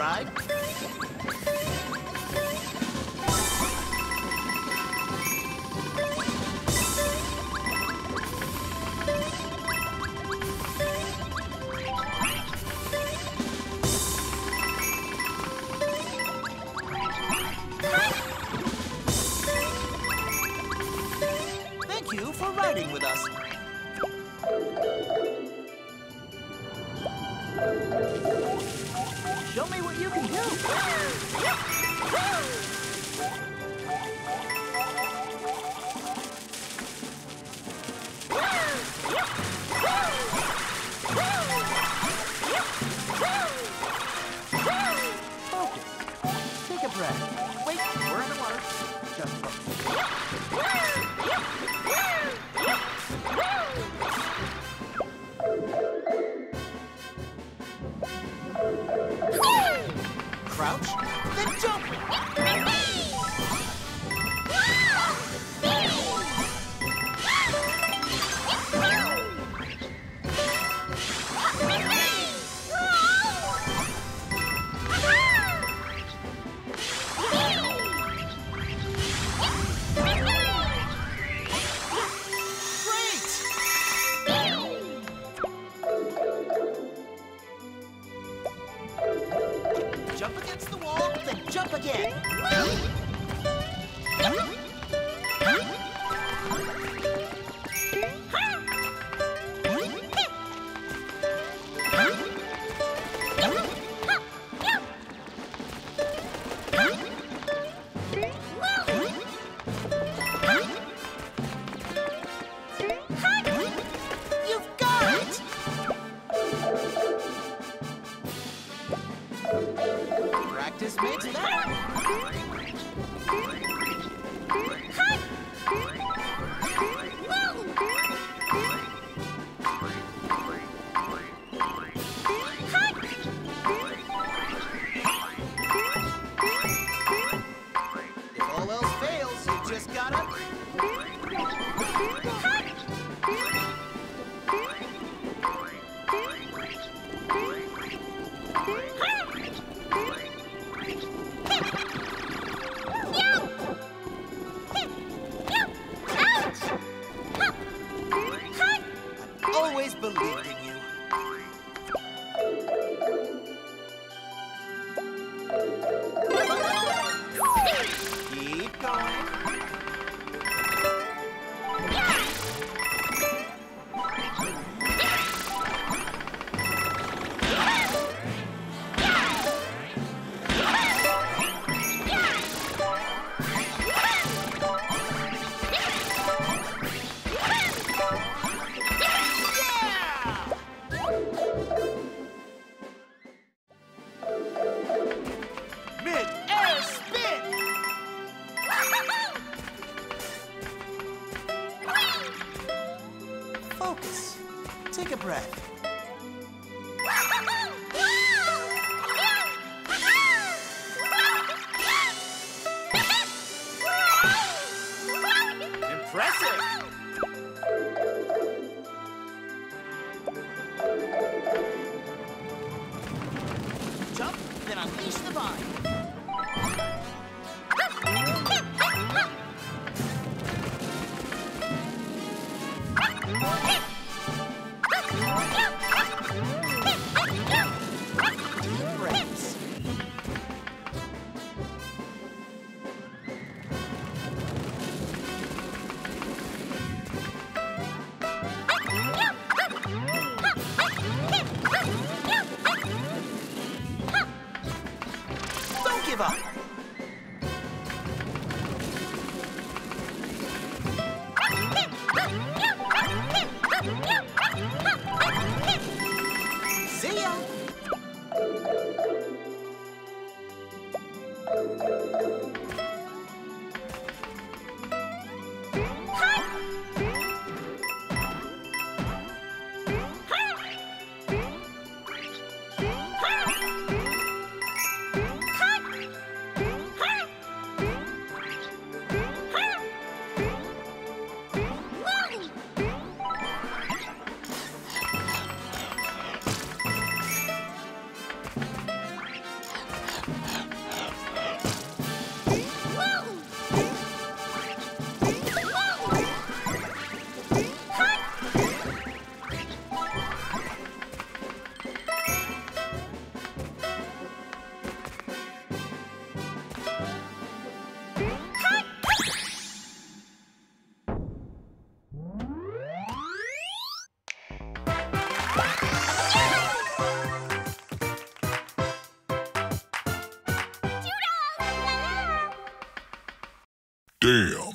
ride? Thank you for riding with us. Show me what you can do. Focus. Take a breath. Wait, we're in the water. Just focus. Crouch, then jump! Jump against the wall, then jump again. You've got it! Practice makes that. If all else fails, you just gotta... Always believed in you. Keep going. Mid-air spin! Focus. Take a breath. Impressive! Jump, then unleash the vine. Deep breaths. Don't give up. See ya. Damn.